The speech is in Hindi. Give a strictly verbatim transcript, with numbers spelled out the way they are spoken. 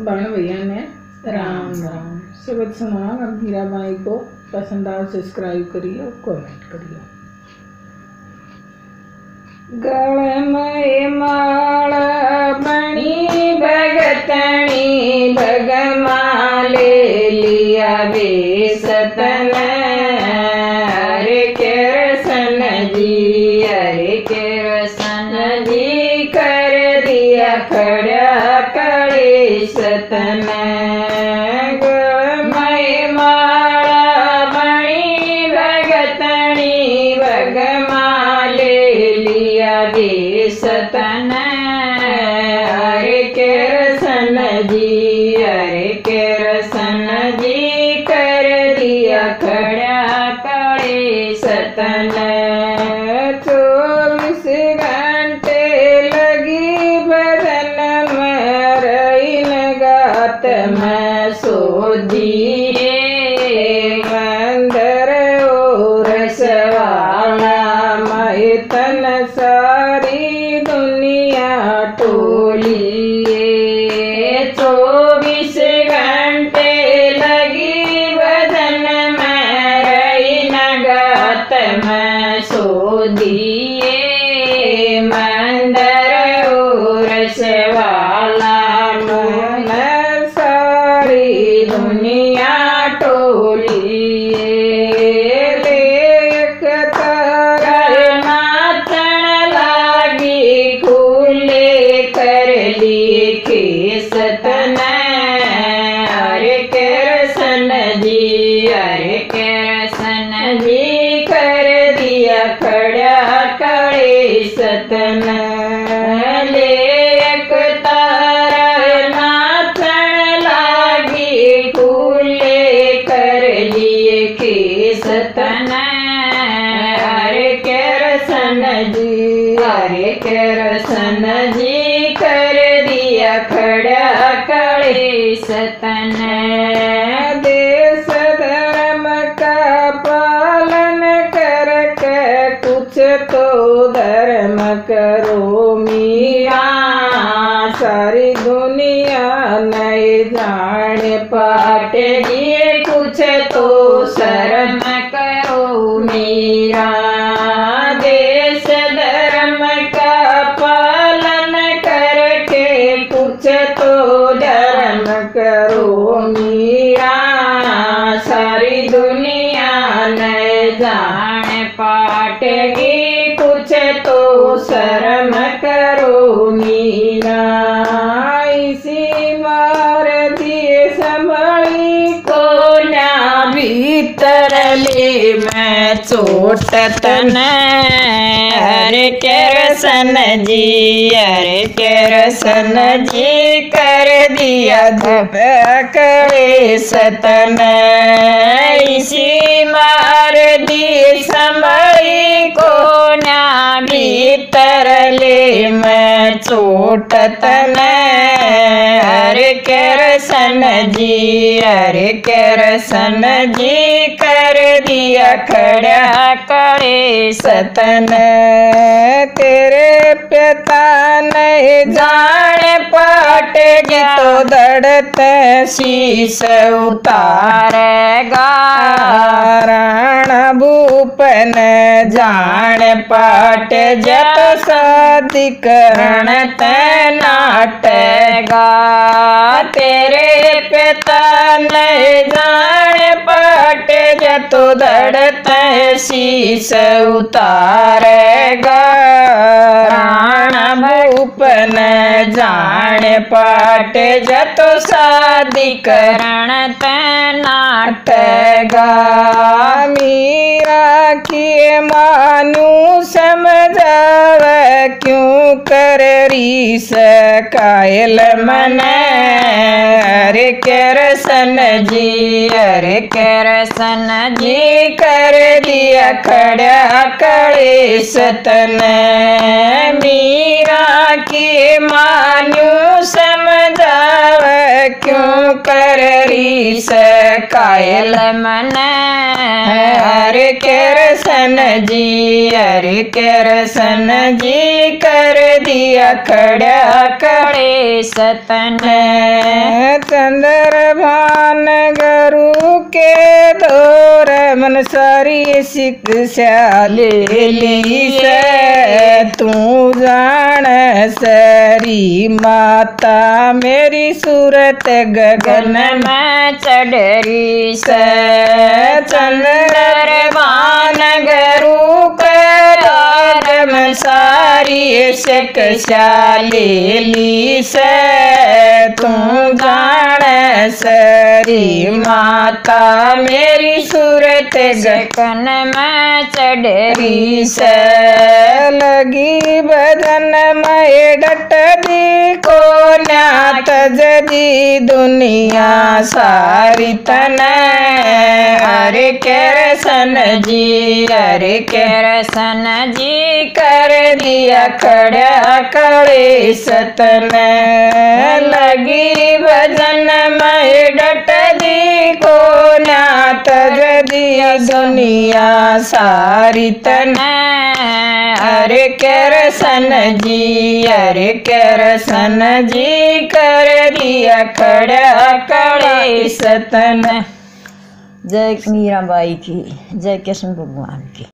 बहन भैया ने राम राम शब्द सुना। अब मीराबाई को पसंद आओ सब्सक्राइब करिए और कमेंट करिए। गल में माला बनी भगतनी भगमा ले लिया बेसतन। अरे कृष्ण जी अरे कृष्ण जी कर दिया खड़ा कड़े सतन। गल माला बनी भगतनी भगमा ले लिया बेसतन। अरे कृष्ण जी अरे कृष्ण जी कर दिया खड़ा कड़े सतन। चौबीस घंटे लगी बदन में रही गात में सो दिए मंदर और सवाला मैं तन सारी दुनिया टोलिए। चौबीस घंटे लगी बदन में रही गात में सो दिए मंदर और सवाला मन सारी दुनिया टोलिए। लेक तारा नाचन लागी खुले कर लिए खेसतन। अरे कृष्ण जी अरे कृष्ण जी कर दिया खड़ा कड़े सतन। लेक तारा नाचन लागी खुले कर लिए खेसतन। अरे कृष्ण जी अरे कृष्ण जी कर दिया खड़ा कड़े सतन। देश धर्म का पालन करके कुछ तो धर्म करो मिया। सारी दुनिया नहीं जान पाटेगी कुछ तो शर्म करो मीरा। देश धर्म का पालन करके कुछ तो धर्म करो मीरा। सारी दुनिया न जान पाटेगी कुछ तो शर्म करो मीरा। इसी मार दिए संभली को ना भीतर ले मैं चोट तन। अरे कृष्ण जी अरे कृष्ण जी कर दिया कड़े सतन। इसी मार दी संभली को ना भीतर ले मैं चोट तन। अरे कृष्ण जी अरे कृष्ण जी कर दिया खड़ा कड़े सतन। तेरे पिता नहीं जान पाटेगी तो दड़त शीश उतारेगा। राणा भूपन जान पाट जत शादी करण नाटेगा। तेरे पिता नहीं जान पाट जत दड़त शीश उतारेगा। राणा भूपन जान पाट जत शादी करण नाटेगा। मीरा की मानू समझाव क्यों कर रीस कायल मन। अरे कृष्ण जी अरे कृष्ण जी कर दिया खड़ा कड़े सतन। मीरा की मान्यू समझाव क्यों कर री से कायल मन हरे कृष्ण जी, हरे कृष्ण जी कर दिया खड़ा खड़े सतन। चंद्र भान गुरु के दौर मन सारी शिक्षा ले ली से तू जान सरी माता मेरी सूरत गगन में चढ़री से। चंद्र भान गुरु के दौर मन सारी शिक्षा ले ली से तू जान सरी माता मेरी सूरत गगन में चढ़री से। लगी भजन में डट दी को न्यात जदी दुनिया सारी तन। हरे कृष्ण जी, हरे कृष्ण जी कर दिया खड़ा खड़े सतन। लगी भजन में डट दी को न्यात जदी दुनिया सारी तन। हरे कृष्ण जी, हरे कृष्ण जी कर दिया खड़ा खड़े सतन। जय मीराबाई की, जय कृष्ण भगवान की।